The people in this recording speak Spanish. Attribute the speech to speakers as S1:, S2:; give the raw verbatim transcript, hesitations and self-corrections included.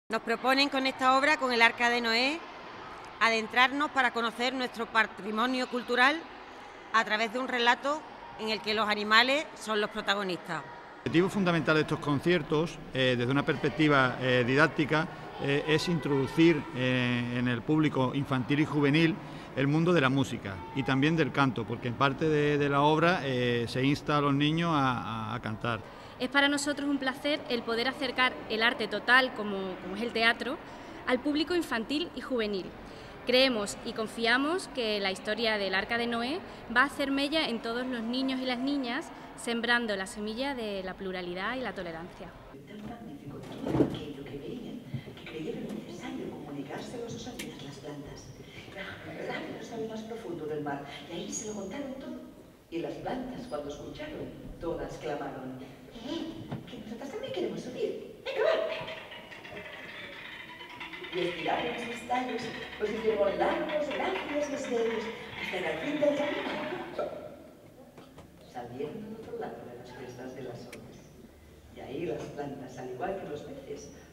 S1: Nos proponen con esta obra, con el Arca de Noé, adentrarnos para conocer nuestro patrimonio cultural a través de un relato en el que los animales son los protagonistas.
S2: El objetivo fundamental de estos conciertos, eh, desde una perspectiva eh, didáctica, eh, es introducir eh, en el público infantil y juvenil el mundo de la música y también del canto, porque en parte de, de la obra eh, se insta a los niños a, a, a cantar.
S3: Es para nosotros un placer el poder acercar el arte total, como, como es el teatro, al público infantil y juvenil. Creemos y confiamos que la historia del Arca de Noé va a hacer mella en todos los niños y las niñas, sembrando la semilla de la pluralidad y la tolerancia.
S4: Tan magnífico todo aquello que veían, que creyeron necesario comunicárselo a sus amigas las plantas. Rápidos al más profundo del mar, y ahí se lo contaron todo. Y las plantas, cuando escucharon, todas clamaron: ¡Eh! ¡Que nosotras también queremos subir! ¡Venga, va! Y estiraron sus tallos, los hicieron largos, grandes, misterios, hasta que al fin del camino salieron al otro lado de las crestas de las olas. Y ahí las plantas, al igual que los peces,